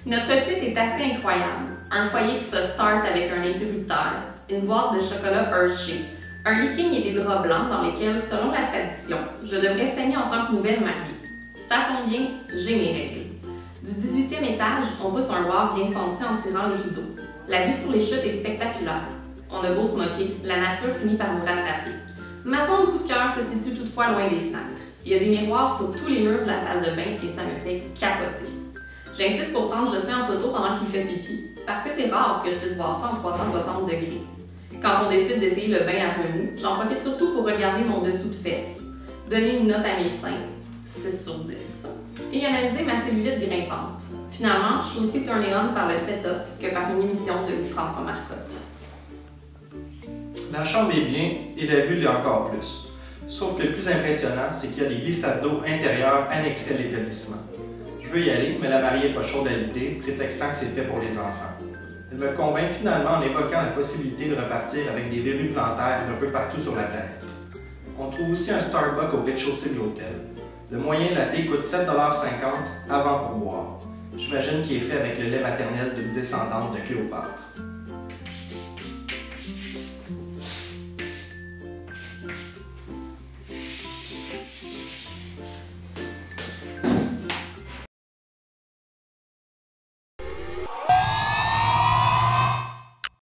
Notre suite est assez incroyable. Un foyer qui se start avec un interrupteur, une boîte de chocolat Hershey, un leaking et des draps blancs dans lesquels, selon la tradition, je devrais saigner en tant que nouvelle mariée. Ça tombe bien, j'ai mes règles. Du 18e étage, on pousse un voir bien senti en tirant les rideaux. La vue sur les chutes est spectaculaire. On a beau se moquer, la nature finit par nous rattraper. Ma zone coup de cœur se situe toutefois loin des fenêtres. Il y a des miroirs sur tous les murs de la salle de bain et ça me fait capoter. J'insiste pour prendre Jocelyn en photo pendant qu'il fait pipi, parce que c'est rare que je puisse voir ça en 360 degrés. Quand on décide d'essayer le bain à remous, j'en profite surtout pour regarder mon dessous de fesses, donner une note à mes seins, 6 sur 10, et analyser ma cellulite grimpante. Finalement, je suis aussi turnée on par le setup que par une émission de Louis-François Marcotte. La chambre est bien et la vue l'est encore plus. Sauf que le plus impressionnant, c'est qu'il y a des glissades d'eau intérieures annexées à l'établissement. Je veux y aller, mais la mariée n'est pas chaude à l'idée, prétextant que c'est fait pour les enfants. Elle me convainc finalement en évoquant la possibilité de repartir avec des verrues plantaires un peu partout sur la planète. On trouve aussi un Starbucks au rez-de-chaussée de l'hôtel. Le moyen latte coûte 7,50 $ avant pourboire. J'imagine qu'il est fait avec le lait maternel d'une descendante de Cléopâtre.